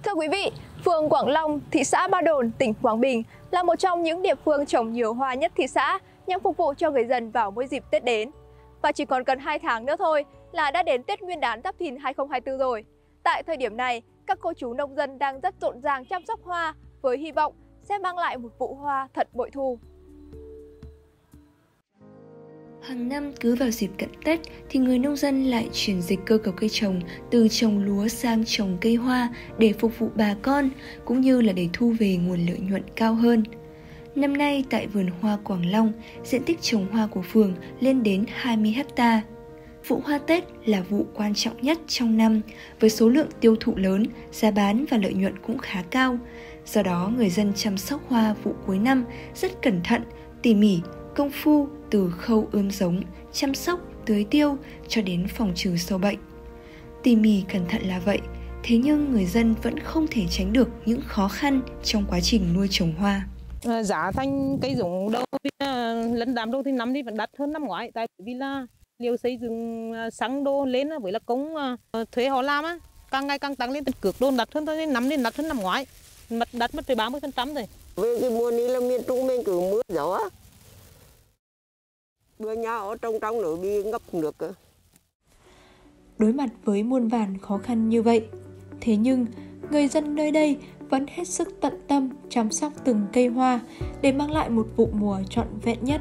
Thưa quý vị, phường Quảng Long, thị xã Ba Đồn, tỉnh Quảng Bình là một trong những địa phương trồng nhiều hoa nhất thị xã nhằm phục vụ cho người dân vào mỗi dịp Tết đến. Và chỉ còn gần 2 tháng nữa thôi là đã đến Tết Nguyên đán Giáp Thìn 2024 rồi. Tại thời điểm này, các cô chú nông dân đang rất rộn ràng chăm sóc hoa với hy vọng sẽ mang lại một vụ hoa thật bội thu. Hàng năm cứ vào dịp cận Tết thì người nông dân lại chuyển dịch cơ cấu cây trồng từ trồng lúa sang trồng cây hoa để phục vụ bà con, cũng như là để thu về nguồn lợi nhuận cao hơn. Năm nay tại vườn hoa Quảng Long, diện tích trồng hoa của phường lên đến 20 ha. Vụ hoa Tết là vụ quan trọng nhất trong năm, với số lượng tiêu thụ lớn, giá bán và lợi nhuận cũng khá cao. Do đó, người dân chăm sóc hoa vụ cuối năm rất cẩn thận, tỉ mỉ, công phu từ khâu ươm giống, chăm sóc, tưới tiêu cho đến phòng trừ sâu bệnh. Tỉ mỉ cẩn thận là vậy, thế nhưng người dân vẫn không thể tránh được những khó khăn trong quá trình nuôi trồng hoa. Giá thành cây giống đâu lẫn đám đâu thì năm thì vẫn đắt hơn năm ngoái, tại vì là liều xây dựng xăng đô lên với là công thuế họ làm á càng ngày càng tăng lên, cước đô đắt hơn thôi, năm đến đắt hơn năm ngoái, đắt mất tới 30% rồi. Về cái mùa này là miền Trung mình cứ mưa gió, bữa nhà ở trong nữa bị ngập nước. Đối mặt với muôn vàn khó khăn như vậy, thế nhưng người dân nơi đây vẫn hết sức tận tâm chăm sóc từng cây hoa để mang lại một vụ mùa trọn vẹn nhất.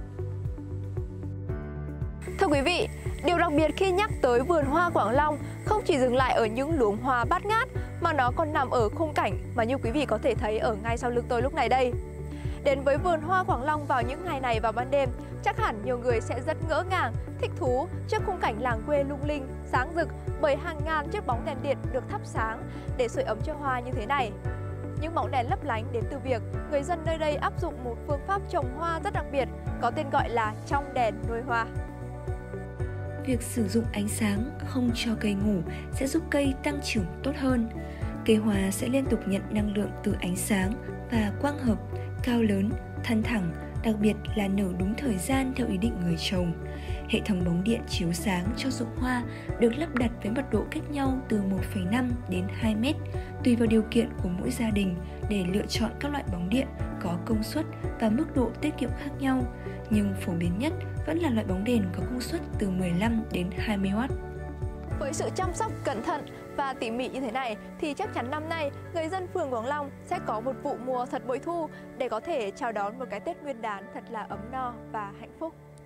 Thưa quý vị, điều đặc biệt khi nhắc tới vườn hoa Quảng Long không chỉ dừng lại ở những luống hoa bát ngát mà nó còn nằm ở khung cảnh mà như quý vị có thể thấy ở ngay sau lưng tôi lúc này đây. Đến với vườn hoa Quảng Long vào những ngày này vào ban đêm, chắc hẳn nhiều người sẽ rất ngỡ ngàng, thích thú trước khung cảnh làng quê lung linh, sáng rực bởi hàng ngàn chiếc bóng đèn điện được thắp sáng để sưởi ấm cho hoa như thế này. Những bóng đèn lấp lánh đến từ việc người dân nơi đây áp dụng một phương pháp trồng hoa rất đặc biệt có tên gọi là trong đèn nuôi hoa. Việc sử dụng ánh sáng không cho cây ngủ sẽ giúp cây tăng trưởng tốt hơn. Cây hoa sẽ liên tục nhận năng lượng từ ánh sáng và quang hợp, cao lớn, thon thẳng, đặc biệt là nở đúng thời gian theo ý định người trồng. Hệ thống bóng điện chiếu sáng cho ruộng hoa được lắp đặt với mật độ cách nhau từ 1,5 đến 2 mét, tùy vào điều kiện của mỗi gia đình để lựa chọn các loại bóng điện có công suất và mức độ tiết kiệm khác nhau, nhưng phổ biến nhất vẫn là loại bóng đèn có công suất từ 15 đến 20W. Với sự chăm sóc cẩn thận và tỉ mỉ như thế này thì chắc chắn năm nay người dân phường Quảng Long sẽ có một vụ mùa thật bội thu để có thể chào đón một cái Tết Nguyên đán thật là ấm no và hạnh phúc.